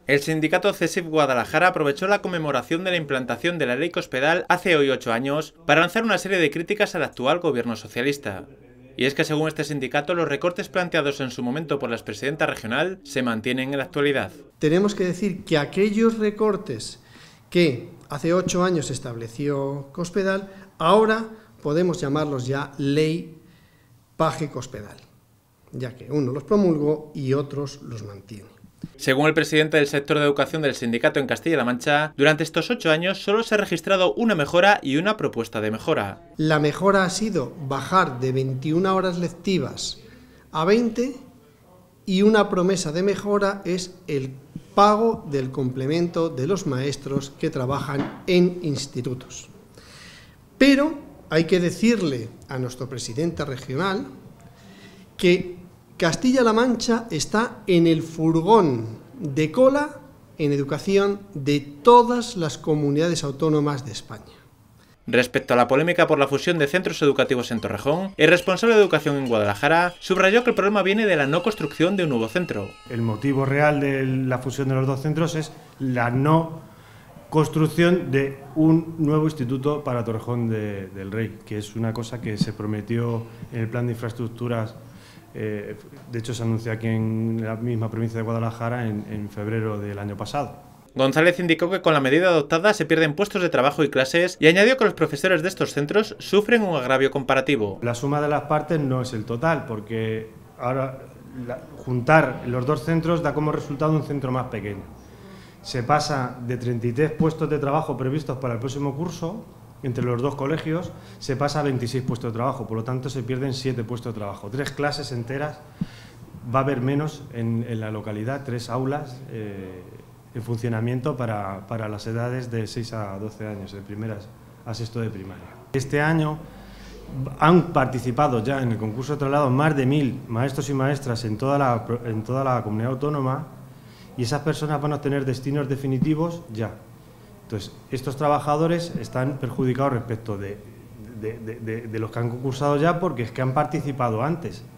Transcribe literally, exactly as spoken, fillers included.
El sindicato CESIF Guadalajara aprovechó la conmemoración de la implantación de la ley Cospedal hace hoy ocho años para lanzar una serie de críticas al actual gobierno socialista. Y es que según este sindicato, los recortes planteados en su momento por la expresidenta regional se mantienen en la actualidad. Tenemos que decir que aquellos recortes que hace ocho años estableció Cospedal, ahora podemos llamarlos ya ley Paje-Cospedal, ya que uno los promulgó y otros los mantiene. Según el presidente del sector de educación del sindicato en Castilla-La Mancha, durante estos ocho años solo se ha registrado una mejora y una propuesta de mejora. La mejora ha sido bajar de veintiuna horas lectivas a veinte y una promesa de mejora es el pago del complemento de los maestros que trabajan en institutos. Pero hay que decirle a nuestro presidente regional que Castilla-La Mancha está en el furgón de cola en educación de todas las comunidades autónomas de España. Respecto a la polémica por la fusión de centros educativos en Torrejón, el responsable de educación en Guadalajara subrayó que el problema viene de la no construcción de un nuevo centro. El motivo real de la fusión de los dos centros es la no construcción de un nuevo instituto para Torrejón de, del Rey, que es una cosa que se prometió en el plan de infraestructuras. Eh, de hecho, se anunció aquí en la misma provincia de Guadalajara en, en febrero del año pasado. González indicó que con la medida adoptada se pierden puestos de trabajo y clases y añadió que los profesores de estos centros sufren un agravio comparativo. La suma de las partes no es el total, porque ahora la, juntar los dos centros da como resultado un centro más pequeño. Se pasa de treinta y tres puestos de trabajo previstos para el próximo curso, entre los dos colegios, se pasa a veintiséis puestos de trabajo, por lo tanto se pierden siete puestos de trabajo. Tres clases enteras va a haber menos en, en la localidad, tres aulas eh, en funcionamiento para, para las edades de seis a doce años, de primeras a sexto de primaria. Este año han participado ya en el concurso de traslado más de mil maestros y maestras en toda la, en toda la comunidad autónoma y esas personas van a obtener destinos definitivos ya. Entonces, estos trabajadores están perjudicados respecto de, de, de, de, de los que han concursado ya porque es que han participado antes.